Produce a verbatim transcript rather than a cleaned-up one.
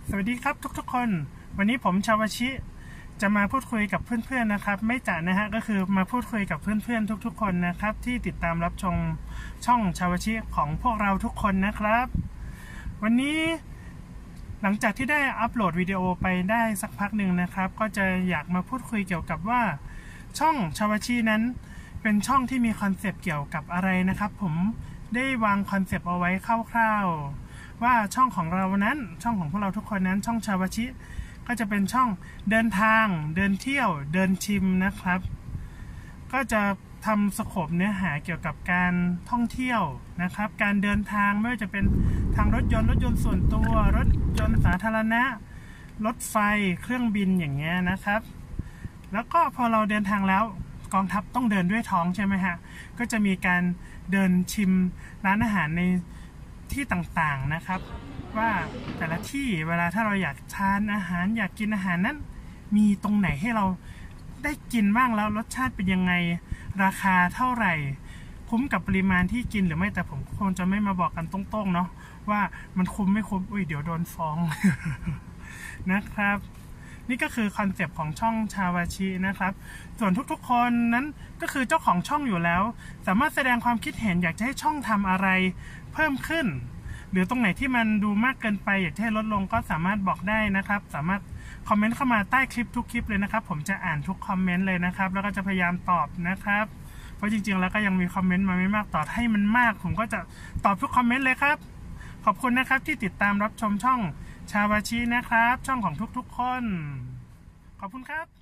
สวัสดีครับทุกๆคนวันนี้ผมชาวชิจะมาพูดคุยกับเพื่อนๆนะครับไม่จ๋านะฮะก็คือมาพูดคุยกับเพื่อนๆทุกๆคนนะครับที่ติดตามรับชมช่องชาวชิของพวกเราทุกคนนะครับวันนี้หลังจากที่ได้อัปโหลดวิดีโอไปได้สักพักหนึ่งนะครับก็จะอยากมาพูดคุยเกี่ยวกับว่าช่องชาวชินั้นเป็นช่องที่มีคอนเซปต์เกี่ยวกับอะไรนะครับผมได้วางคอนเซปต์เอาไว้คร่าวๆว่าช่องของเรานั้นช่องของพวกเราทุกคนนั้นช่องชาวชิก็จะเป็นช่องเดินทางเดินเที่ยวเดินชิมนะครับก็จะทำสโคปเนื้อหาเกี่ยวกับการท่องเที่ยวนะครับการเดินทางไม่ว่าจะเป็นทางรถยนต์รถยนต์ส่วนตัวรถยนต์สาธารณะรถไฟเครื่องบินอย่างเงี้ยนะครับแล้วก็พอเราเดินทางแล้วกองทัพต้องเดินด้วยท้องใช่ไหมฮะก็จะมีการเดินชิมร้านอาหารในที่ต่างๆนะครับว่าแต่ละที่เวลาถ้าเราอยากทานอาหารอยากกินอาหารนั้นมีตรงไหนให้เราได้กินบ้างแล้วรสชาติเป็นยังไงราคาเท่าไหร่คุ้มกับปริมาณที่กินหรือไม่แต่ผมคงจะไม่มาบอกกันตรงๆเนาะว่ามันคุ้มไม่คุ้มอุ้ยเดี๋ยวโดนฟ้อง นะครับนี่ก็คือคอนเซปต์ของช่องชาวชินะครับส่วนทุกๆคนนั้นก็คือเจ้าของช่องอยู่แล้วสามารถแสดงความคิดเห็นอยากจะให้ช่องทำอะไรเพิ่มขึ้นหรือตรงไหนที่มันดูมากเกินไปอยากให้ลดลงก็สามารถบอกได้นะครับสามารถคอมเมนต์เข้ามาใต้คลิปทุกคลิปเลยนะครับผมจะอ่านทุกคอมเมนต์เลยนะครับแล้วก็จะพยายามตอบนะครับเพราะจริงๆแล้วก็ยังมีคอมเมนต์มาไม่มากต่อให้มันมากผมก็จะตอบทุกคอมเมนต์เลยครับขอบคุณนะครับที่ติดตามรับชมช่องชาวชินะครับช่องของทุกๆคนขอบคุณครับ